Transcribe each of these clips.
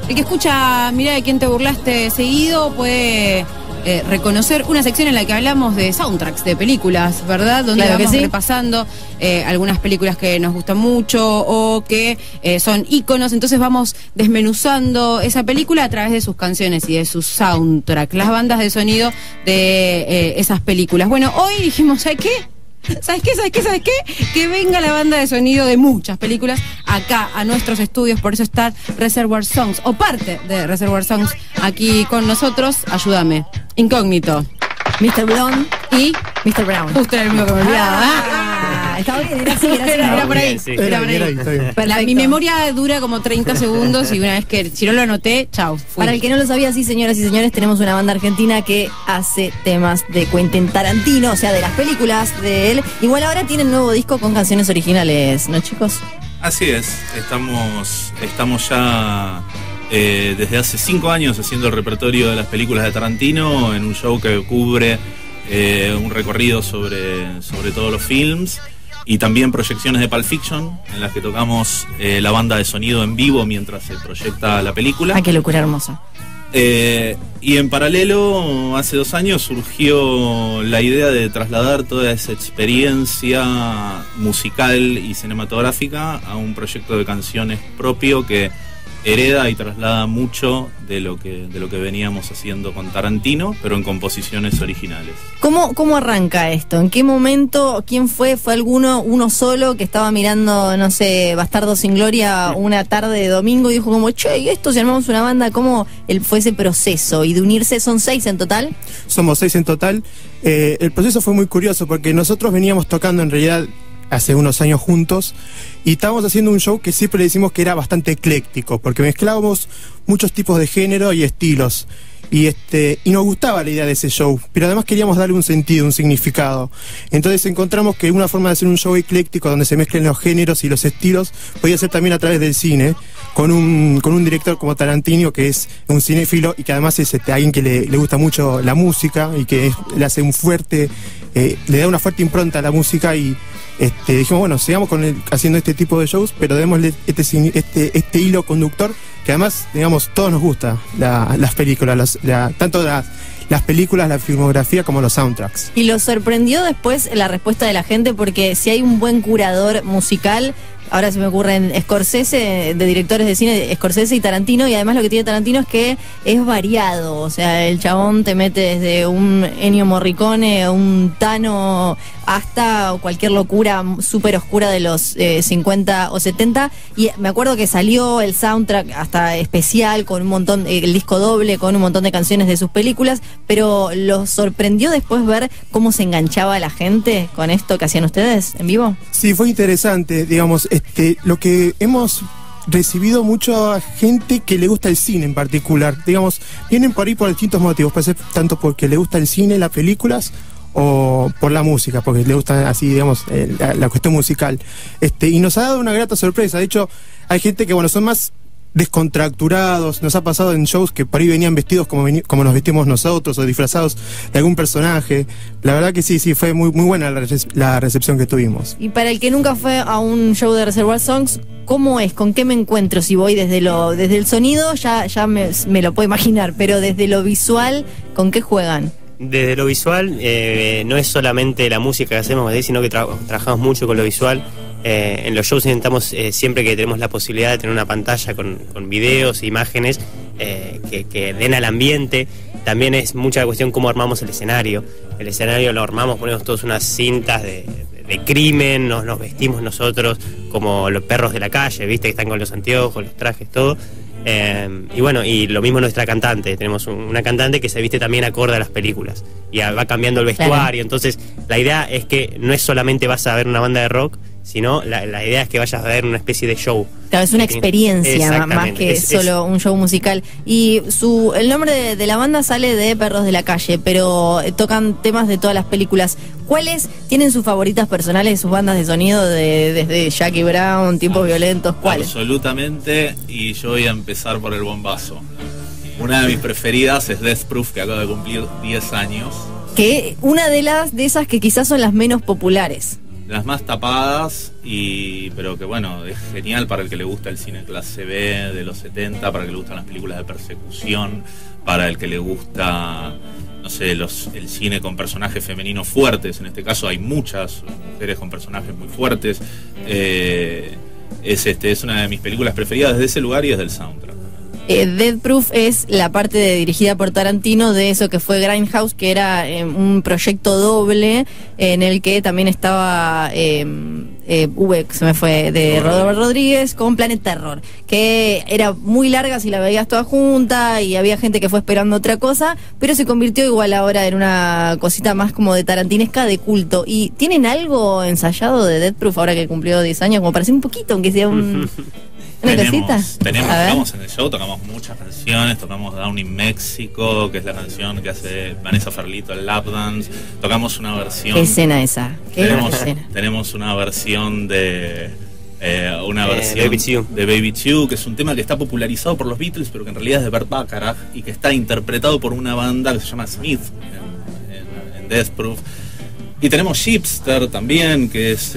El que escucha Mirá de quién te burlaste seguido puede reconocer una sección en la que hablamos de soundtracks de películas, ¿verdad? Donde claro vamos que sí, repasando algunas películas que nos gustan mucho o que son íconos. Entonces vamos desmenuzando esa película a través de sus canciones y de sus soundtracks, las bandas de sonido de esas películas. Bueno, hoy dijimos, ¿sabes qué? ¿Sabes qué? Que venga la banda de sonido de muchas películas acá a nuestros estudios. Por eso está Reservoir Songs, o parte de Reservoir Songs, aquí con nosotros. Ayúdame. Incógnito. Mr. Blonde Y Mr. Brown. justo era el mismo que me olvidaba. Estaba bien, era así, Era por ahí. Sí. Era por ahí. Está bien. Perfecto. Mi memoria dura como 30 segundos y una vez que, si no lo anoté, chau. Fui. Para el que no lo sabía, sí, señoras y señores, tenemos una banda argentina que hace temas de Quentin Tarantino, o sea, de las películas de él. Igual ahora tienen un nuevo disco con canciones originales, ¿no, chicos? Así es, estamos ya desde hace 5 años haciendo el repertorio de las películas de Tarantino en un show que cubre un recorrido sobre todos los films y también proyecciones de Pulp Fiction en las que tocamos la banda de sonido en vivo mientras se proyecta la película. Ah, qué locura hermosa. Y en paralelo, hace 2 años surgió la idea de trasladar toda esa experiencia musical y cinematográfica a un proyecto de canciones propio que hereda y traslada mucho de lo que veníamos haciendo con Tarantino, pero en composiciones originales. ¿Cómo arranca esto? ¿En qué momento? ¿Quién fue? ¿Fue uno solo que estaba mirando, no sé, Bastardos sin Gloria una tarde de domingo y dijo como, che, ¿y esto si armamos una banda? ¿Cómo fue ese proceso? ¿Y de unirse son 6 en total? Somos 6 en total. El proceso fue muy curioso porque nosotros veníamos tocando en realidad hace unos años juntos y estábamos haciendo un show que siempre le decimos que era bastante ecléctico porque mezclábamos muchos tipos de género y estilos y nos gustaba la idea de ese show, pero además queríamos darle un sentido, un significado. Entonces encontramos que una forma de hacer un show ecléctico donde se mezclen los géneros y los estilos podía ser también a través del cine, con un director como Tarantino, que es un cinéfilo y que además es alguien que le gusta mucho la música y que le hace le da una fuerte impronta a la música y dijimos, bueno, sigamos haciendo este tipo de shows, pero démosle este hilo conductor que además, digamos, todos nos gusta las películas, tanto las películas, la filmografía como los soundtracks. Y lo sorprendió después la respuesta de la gente porque si hay un buen curador musical, ahora se me ocurren Scorsese, de directores de cine, Scorsese y Tarantino, y además lo que tiene Tarantino es que es variado, o sea, el chabón te mete desde un Ennio Morricone, un Tano, hasta cualquier locura súper oscura de los 50 o 70, y me acuerdo que salió el soundtrack hasta especial, con un montón, el disco doble, con un montón de canciones de sus películas, pero ¿los sorprendió después ver cómo se enganchaba la gente con esto que hacían ustedes en vivo? Sí, fue interesante, digamos, lo que hemos recibido mucha gente que le gusta el cine en particular, digamos, vienen por ahí por distintos motivos, puede ser tanto porque le gusta el cine, las películas, o por la música, porque le gusta así, digamos, la cuestión musical, y nos ha dado una grata sorpresa. De hecho, hay gente que, bueno, son más descontracturados, nos ha pasado en shows que por ahí venían vestidos como nos vestimos nosotros o disfrazados de algún personaje. La verdad que sí, fue muy buena la recepción que tuvimos. Y para el que nunca fue a un show de Reservoir Songs, ¿cómo es? ¿Con qué me encuentro? Si voy desde el sonido, ya me lo puedo imaginar, pero desde lo visual, ¿con qué juegan? Desde lo visual, no es solamente la música que hacemos, sino que trabajamos mucho con lo visual. En los shows intentamos, siempre que tenemos la posibilidad de tener una pantalla con videos e imágenes que den al ambiente. También es mucha cuestión cómo armamos el escenario. El escenario lo armamos, ponemos todas unas cintas de crimen, nos vestimos nosotros como los perros de la calle, ¿viste? Que están con los anteojos, los trajes, todo. Y bueno, y lo mismo nuestra cantante. Tenemos una cantante que se viste también acorde a las películas y va cambiando el vestuario. Claro. Entonces la idea es que no es solamente vas a ver una banda de rock, sino la idea es que vayas a ver una especie de show. Claro, es una experiencia más que solo un show musical. Y el nombre de la banda sale de Perros de la Calle, pero tocan temas de todas las películas. ¿Cuáles tienen sus favoritas personales de sus bandas de sonido, desde Jackie Brown, Tiempos Violentos? ¿Cuáles? Absolutamente, y yo voy a empezar por el bombazo. Una de mis preferidas es Death Proof, que acaba de cumplir 10 años. Que una de esas que quizás son las menos populares. más tapadas, pero que bueno, es genial para el que le gusta el cine clase B de los 70, para el que le gustan las películas de persecución, para el que le gusta, no sé, el cine con personajes femeninos fuertes. En este caso hay muchas mujeres con personajes muy fuertes. Es una de mis películas preferidas desde ese lugar y desde el soundtrack. Death Proof es la parte dirigida por Tarantino de eso que fue Grindhouse, que era un proyecto doble en el que también estaba se me fue, de Rodolfo Rodríguez con Planet Terror, que era muy larga si la veías toda junta y había gente que fue esperando otra cosa, pero se convirtió igual ahora en una cosita más como de tarantinesca, de culto. ¿Y tienen algo ensayado de Death Proof ahora que cumplió 10 años, como para hacer un poquito, aunque sea un... ¿Una cosita? Tocamos en el show, tocamos muchas canciones, tocamos Down in Mexico, que es la canción que hace Vanessa Ferlito, el Lap Dance, tocamos una versión... ¿Qué escena esa? Tenemos una versión de... de Baby Two, que es un tema que está popularizado por los Beatles, pero que en realidad es de Burt Bacharach y que está interpretado por una banda que se llama Smith en Death Proof. Y tenemos Shipster también, que es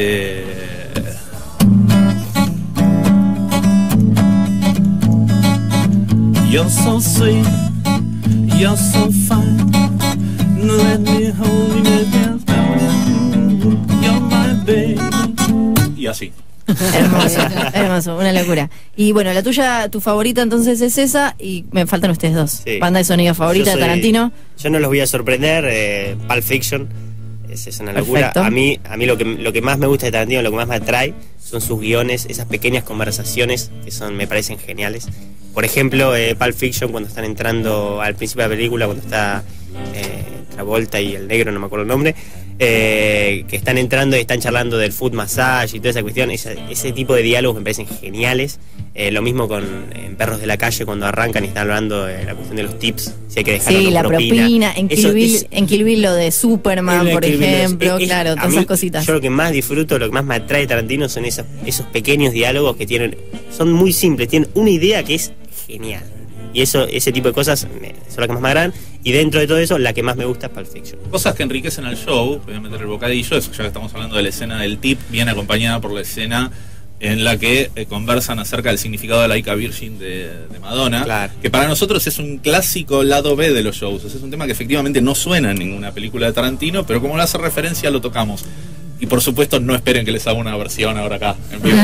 You're so sweet, you're so fine. Let me hold you down. You're my baby. Y así. Hermoso, hermoso, una locura. Y bueno, la tuya, tu favorita entonces es esa, y me faltan ustedes dos. Sí. Banda de sonido favorita de Tarantino. Yo no los voy a sorprender, Pulp Fiction. Es una locura. Perfecto. A mí lo que más me gusta de Tarantino, lo que más me atrae, son sus guiones, esas pequeñas conversaciones que me parecen geniales. Por ejemplo, Pulp Fiction, cuando están entrando al principio de la película, cuando está Travolta y el negro, no me acuerdo el nombre, que están entrando y están charlando del foot massage y toda esa cuestión, ese tipo de diálogos me parecen geniales. Lo mismo en Perros de la Calle, cuando arrancan y están hablando de la cuestión de los tips, si hay que dejar Sí, la propina. En Kill en Kill Bill lo de Superman, por ejemplo, claro, todas esas cositas. Yo lo que más disfruto, lo que más me atrae de Tarantino son esos pequeños diálogos que son muy simples, tienen una idea que es genial. Y ese tipo de cosas son las que más me agradan. Y dentro de todo eso, la que más me gusta es Pulp Fiction. Cosas que enriquecen al show, voy a meter el bocadillo, eso ya que estamos hablando de la escena del tip, viene acompañada por la escena en la que conversan acerca del significado de la Ica Virgin de Madonna, claro, que para nosotros es un clásico lado B de los shows. Es un tema que efectivamente no suena en ninguna película de Tarantino, pero como le hace referencia lo tocamos. Y por supuesto no esperen que les haga una versión ahora acá en vivo.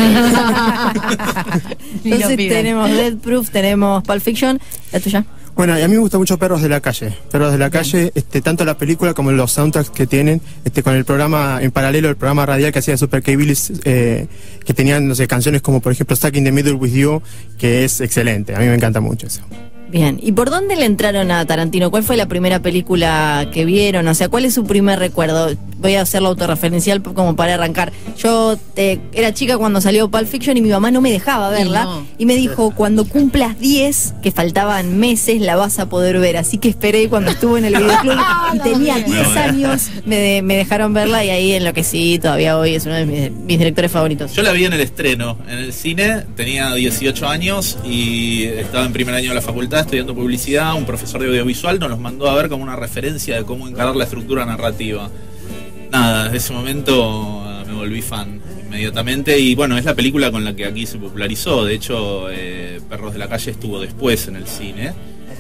Entonces tenemos Death Proof, tenemos Pulp Fiction. ¿La tuya? Bueno, y a mí me gusta mucho Perros de la Calle. Perros de la Calle, tanto la película como los soundtracks que tienen, con el programa, en paralelo, el programa radial que hacía Super K-Billis, que tenían, no sé, canciones como por ejemplo Stuck in the Middle with You, que es excelente. A mí me encanta mucho eso. Bien, ¿y por dónde le entraron a Tarantino? ¿Cuál fue la primera película que vieron? O sea, ¿cuál es su primer recuerdo? Voy a hacerlo autorreferencial como para arrancar. Yo era chica cuando salió Pulp Fiction y mi mamá no me dejaba verla. No. Y me dijo, cuando cumplas 10, que faltaban meses, la vas a poder ver. Así que esperé cuando estuvo en el videoclub y tenía 10 años, me dejaron verla y ahí enloquecí. Todavía hoy es uno de mis directores favoritos. Yo la vi en el estreno, en el cine, tenía 18 años y estaba en primer año de la facultad estudiando publicidad. Un profesor de audiovisual nos los mandó a ver como una referencia de cómo encarar la estructura narrativa. Nada, desde ese momento me volví fan inmediatamente y bueno, es la película con la que aquí se popularizó. De hecho, Perros de la Calle estuvo después en el cine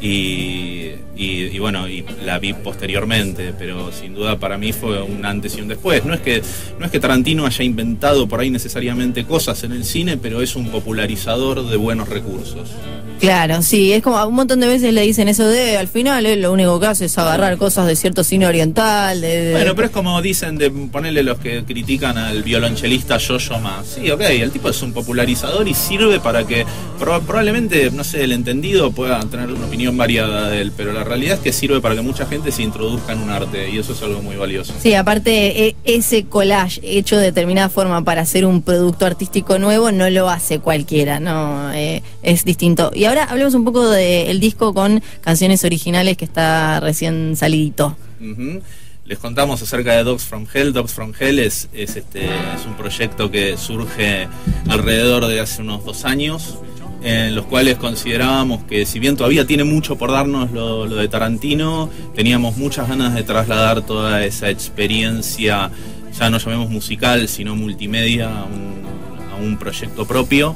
y bueno, y la vi posteriormente, pero sin duda para mí fue un antes y un después. No es que Tarantino haya inventado por ahí necesariamente cosas en el cine, pero es un popularizador de buenos recursos. Claro, sí, es como un montón de veces le dicen eso de, al final lo único que hace es agarrar cosas de cierto cine oriental. Bueno, pero es como dicen de ponerle los que critican al violonchelista Yo-Yo Ma. Sí, ok, el tipo es un popularizador y sirve para que probablemente, no sé, el entendido pueda tener una opinión variada de él, pero la realidad es que sirve para que mucha gente se introduzca en un arte y eso es algo muy valioso. Sí, aparte ese collage hecho de determinada forma para hacer un producto artístico nuevo no lo hace cualquiera, no, es distinto. Y ahora hablemos un poco del disco con canciones originales que está recién salidito. Les contamos acerca de Dogs from Hell. Dogs from Hell es un proyecto que surge alrededor de hace unos 2 años, en los cuales considerábamos que si bien todavía tiene mucho por darnos lo de Tarantino, teníamos muchas ganas de trasladar toda esa experiencia ya no llamemos musical, sino multimedia, a un proyecto propio,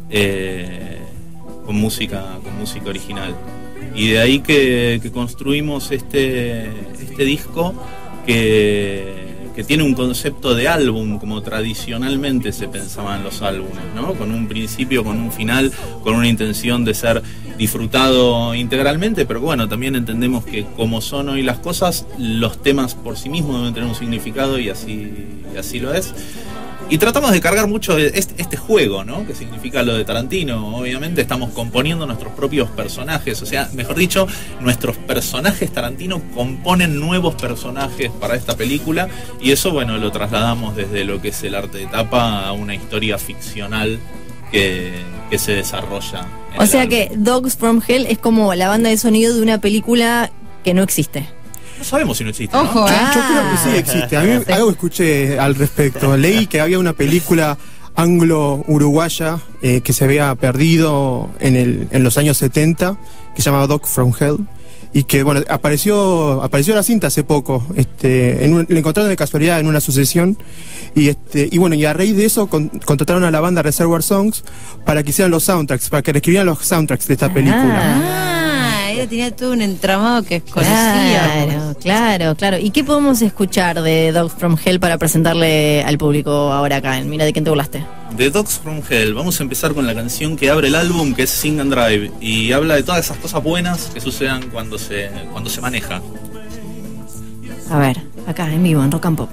con música original. Y de ahí que construimos este disco que tiene un concepto de álbum, como tradicionalmente se pensaban los álbumes, ¿no? Con un principio, con un final, con una intención de ser disfrutado integralmente, pero bueno, también entendemos que como son hoy las cosas, los temas por sí mismos deben tener un significado y así lo es. Y tratamos de cargar mucho este juego, ¿no? Que significa lo de Tarantino. Obviamente estamos componiendo nuestros propios personajes, o sea, mejor dicho, nuestros personajes Tarantino componen nuevos personajes para esta película, y eso, bueno, lo trasladamos desde lo que es el arte de tapa a una historia ficcional que se desarrolla. O sea que Dogs from Hell es como la banda de sonido de una película que no existe. No sabemos si no existe, ¿no? Ojo, Yo creo que sí existe. A mí algo escuché al respecto. Leí que había una película anglo-uruguaya que se había perdido en los años 70, que se llamaba Dog from Hell, y que, bueno, apareció la cinta hace poco. Le encontraron de casualidad en una sucesión, y bueno, y a raíz de eso contrataron a la banda Reservoir Songs para que hicieran los soundtracks, para que reescribieran los soundtracks de esta película. Ella tenía todo un entramado que conocía. Claro. ¿Y qué podemos escuchar de Dogs from Hell para presentarle al público ahora acá en Mira de quién te burlaste? De Dogs from Hell, vamos a empezar con la canción que abre el álbum, que es Sing and Drive, y habla de todas esas cosas buenas que sucedan cuando se maneja. A ver, acá en vivo, en Rock and Pop.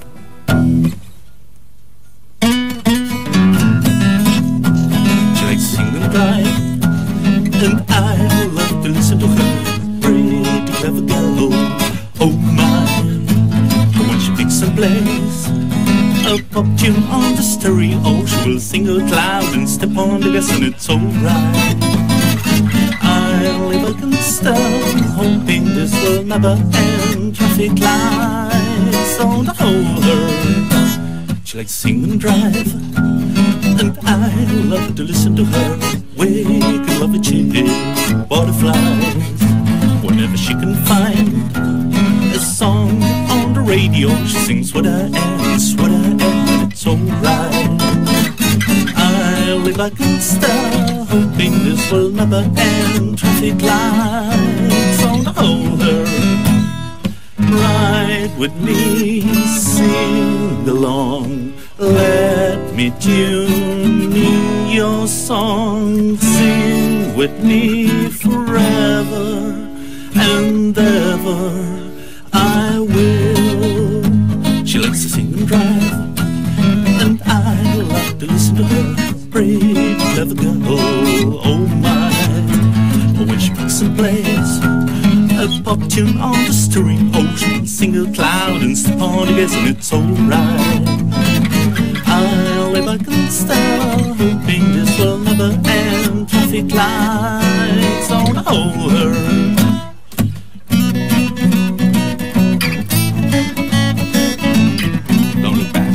She likes to sing and drive, and I love to listen to her. Pretty clever girl, oh my. But when she picks and plays a pop tune on the stereo, she will sing out loud and step on the gas, and it's alright. I live against her, hoping this will never end. Traffic lights don't hold her. She likes to sing and drive, and I love to listen to her. Wake up a chick, butterflies. Whenever she can find a song on the radio, she sings what I am, and it's alright. I live like a star, hoping this will never end. Traffic lights don't hold her. Ride with me, sing along. Let me tune in your song. Sing with me forever and ever. I will. She likes to sing and drive, and I like to listen to her. Pretty clever girl, oh my. But when she picks and plays a pop tune on the stereo, she can sing out loud and step on the gas, and it's alright. I'll live like a star, hoping this will never end. Traffic lights don't hold her. Don't look back.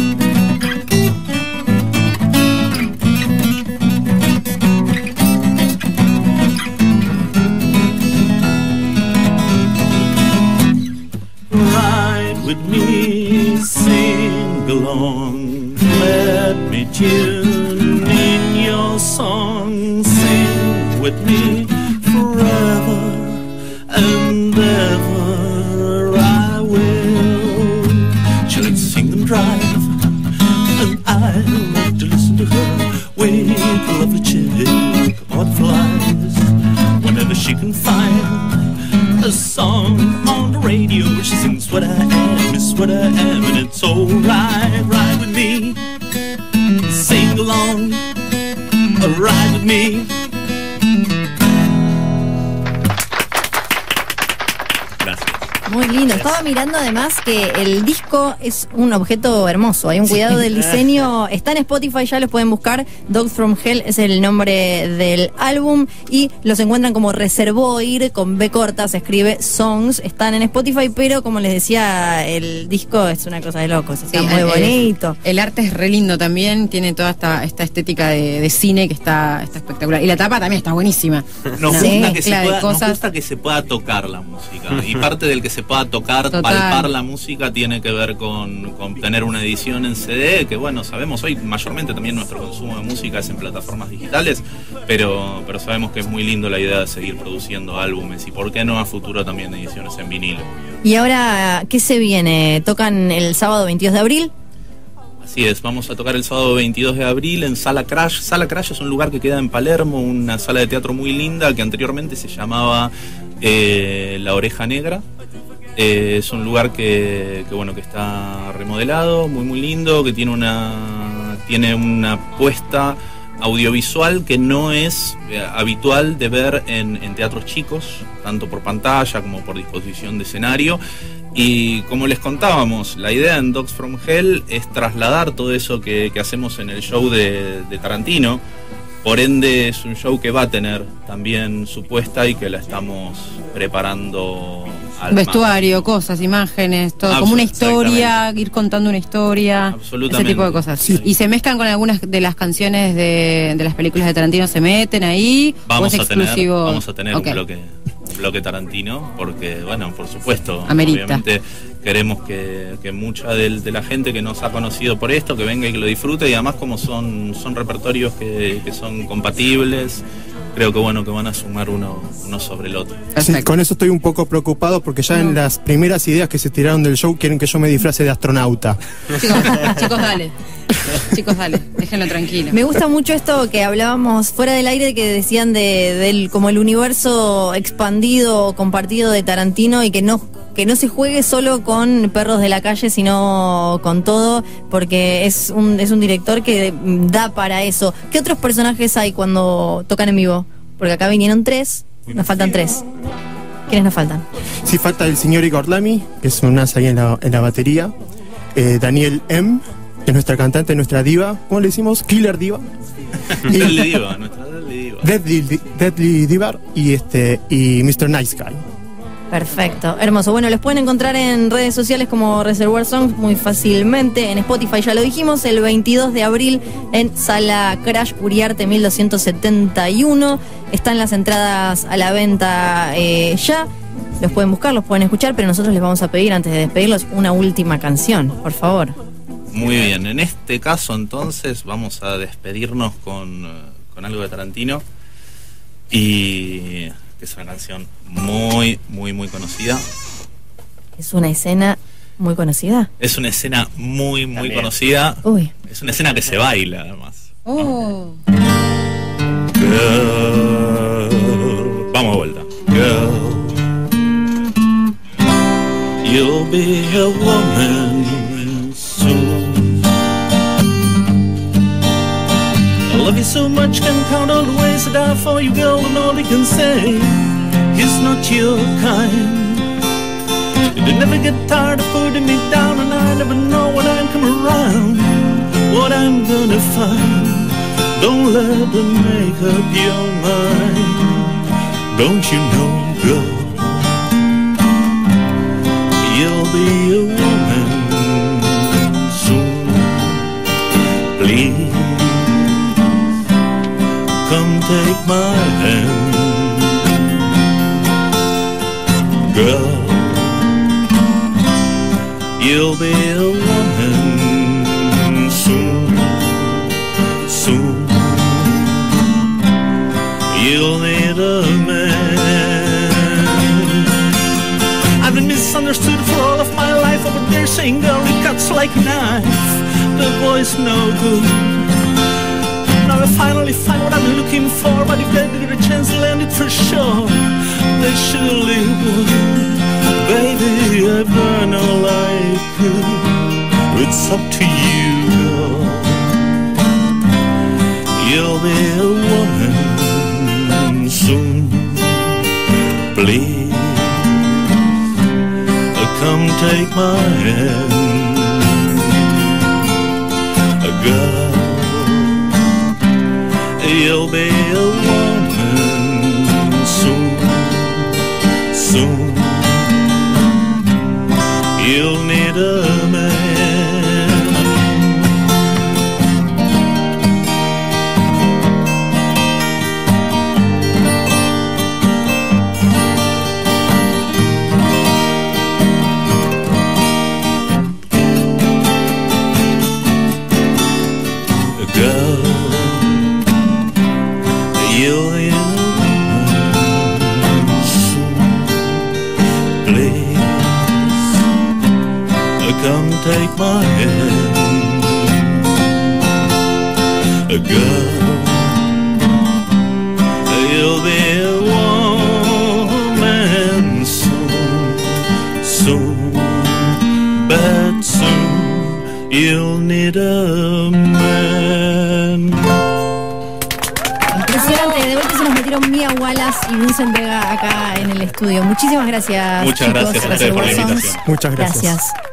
Ride with me, sing along. Let me tune in your song. Sing with me forever and ever. I will. She likes to sing and drive, and I like to listen to her. Wake a lovely chick, butterflies. Whenever she can find a song on the radio, she sings what I am, is what I am, and it's alright. Ride with me, sing along, ride with me. Gracias. Muy lindo. Estaba mirando además que el disco es un objeto hermoso. Hay un cuidado del diseño. Está en Spotify, ya los pueden buscar. Dogs from Hell es el nombre del álbum y los encuentran como Reservoir, con B corta, se escribe Songs. Están en Spotify, pero como les decía, el disco es una cosa de locos. Está muy bonito. El arte es re lindo también. Tiene toda esta estética de cine que está espectacular. Y la tapa también está buenísima. Nos Sí, gusta que claro, nos cosas. gusta que se pueda tocar la música. Y parte del que se se pueda tocar, Total. palpar la música, tiene que ver con tener una edición en CD, que bueno, sabemos hoy mayormente también nuestro consumo de música es en plataformas digitales, pero sabemos que es muy lindo la idea de seguir produciendo álbumes y por qué no a futuro también ediciones en vinilo. Y ahora, ¿qué se viene? ¿Tocan el sábado 22 de abril? Así es, vamos a tocar el sábado 22 de abril en Sala Crash. Sala Crash es un lugar que queda en Palermo, una sala de teatro muy linda que anteriormente se llamaba La Oreja Negra. Es un lugar que está remodelado, muy muy lindo, que tiene una puesta audiovisual que no es habitual de ver en teatros chicos, tanto por pantalla como por disposición de escenario. Y como les contábamos, la idea en Dogs from Hell es trasladar todo eso que hacemos en el show de Tarantino. Por ende es un show que va a tener también su puesta y que la estamos preparando al Vestuario, cosas, imágenes, todo, como una historia, ir contando una historia, ese tipo de cosas. Sí. Y se mezclan con algunas de las canciones de las películas de Tarantino, se meten ahí, Vamos o es exclusivo. Vamos a tener Ok. un bloque Tarantino, porque bueno, por supuesto, Amerita. obviamente queremos que mucha de la gente que nos ha conocido por esto, que venga y que lo disfrute, y además como son repertorios que son compatibles, creo que bueno, que van a sumar uno sobre el otro. Sí, Perfecto. con eso estoy un poco preocupado porque ya en las primeras ideas que se tiraron del show quieren que yo me disfrace de astronauta. Chicos, dale. Chicos, dale, déjenlo tranquilo. Me gusta mucho esto que hablábamos fuera del aire, que decían del como el universo expandido o compartido de Tarantino, y que no se juegue solo con perros de la calle, sino con todo, porque es un director que da para eso. ¿Qué otros personajes hay cuando tocan en vivo? Porque acá vinieron 3, nos faltan 3. ¿Quiénes nos faltan? Sí, falta el señor Igor Lamy, que es un as ahí en la batería. Daniel M., que es nuestra cantante, nuestra diva. ¿Cómo le decimos? Killer Diva. Deadly Diva, nuestra Deadly Diva. Deadly Diva y Mr. Nice Guy. Perfecto, hermoso. Bueno, les pueden encontrar en redes sociales como Reservoir Songs muy fácilmente. En Spotify, ya lo dijimos, el 22 de abril en Sala Crash Uriarte 1271. Están las entradas a la venta ya. Los pueden buscar, los pueden escuchar, pero nosotros les vamos a pedir, antes de despedirlos, una última canción, por favor. Muy bien, en este caso entonces vamos a despedirnos con algo de Tarantino, y que es una canción muy, muy, muy conocida. Es una escena muy conocida. Es una escena muy, muy También. conocida. Uy. Es una escena que se baila además. Oh. Girl, vamos de vuelta. Girl, you'll be a woman soon. I love you so much, can count all the ways I die for you, girl, and all you can say is not your kind. You never get tired of putting me down, and I never know when I'm coming around what I'm gonna find. Don't let them make up your mind. Don't you know, girl, you'll be a woman soon. Please, come take my hand, girl. You'll be a woman soon, soon. You'll need a man. I've been misunderstood for all of my life. Over there saying, girl, it cuts like a knife. The boy's no good. Now I finally find what I'm looking for, but if they get a chance to land it for sure, they surely would. Baby, I've done all I could. It's up to you, girl. You'll be a woman soon. Please, come take my hand, girl. You'll be a woman soon, soon. You'll need a man. come take my hand. Girl, you'll be a woman soon, soon, but soon you'll need a man. Impresionante, de vuelta se nos metieron Mia Wallace y Vincent Vega acá en el estudio. Muchísimas gracias. Muchas chicos. gracias a ustedes por la Warsons. invitación. Muchas gracias. Gracias.